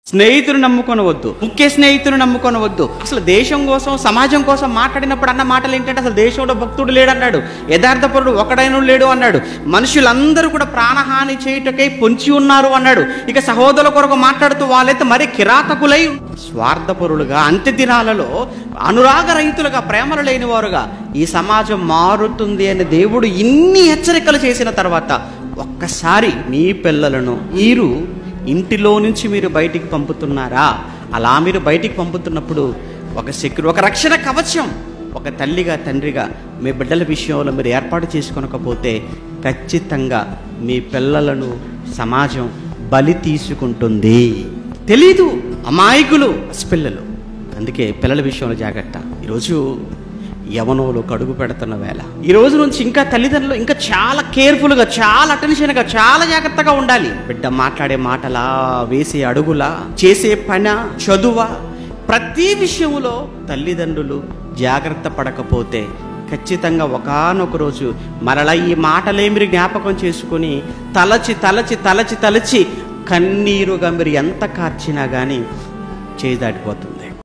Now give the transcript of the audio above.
స్నేహితులు నమ్ముకొనవద్దు, ముఖ్య స్నేహితులు నమ్ముకొనవద్దు. అసలు దేశం కోసం సమాజం కోసం మాట్లాడినప్పుడు అన్న మాటలు ఏంటంటే, అసలు దేశంలో భక్తుడు లేడన్నాడు, యథార్థపరుడు ఒకడైనా లేడు అన్నాడు, మనుషులందరూ కూడా ప్రాణహాని చేయుటకై పొంచి ఉన్నారు అన్నాడు. ఇక సహోదరుల కొరకు మాట్లాడుతూ వాళ్ళైతే మరి కిరాతకులై స్వార్థపరులుగా, అంత్య దినాలలో అనురాగరహితులుగా, ప్రేమలు లేని వారుగా ఈ సమాజం మారుతుంది అని దేవుడు ఇన్ని హెచ్చరికలు చేసిన తర్వాత ఒక్కసారి మీ పిల్లలను మీరు ఇంటిలో నుంచి మీరు బయటికి పంపుతున్నారా? అలా మీరు బయటికి పంపుతున్నప్పుడు ఒక రక్షణ కవచం ఒక తల్లిగా, తండ్రిగా మీ బిడ్డల విషయంలో మీరు ఏర్పాటు చేసుకొనకపోతే ఖచ్చితంగా మీ పిల్లలను సమాజం బలి తీసుకుంటుంది. తెలీదు, అమాయకులు పిల్లలు. అందుకే పిల్లల విషయంలో జాగ్రత్త. ఈరోజు యవనంలో కడుగు పెడుతున్న వేళ, ఈ రోజు నుంచి ఇంకా తల్లిదండ్రులు ఇంకా చాలా కేర్ఫుల్గా, చాలా అటెన్షన్గా, చాలా జాగ్రత్తగా ఉండాలి. బిడ్డ మాట్లాడే మాటలా, వేసే అడుగులా, చేసే పని, చదువా, ప్రతి విషయంలో తల్లిదండ్రులు జాగ్రత్త పడకపోతే ఖచ్చితంగా ఒకానొక రోజు మరలా ఈ మాటలే మీరు జ్ఞాపకం చేసుకుని తలచి తలచి తలచి తలచి కన్నీరుగా మీరు ఎంత కార్చినా కానీ చేయి దాటిపోతుంది.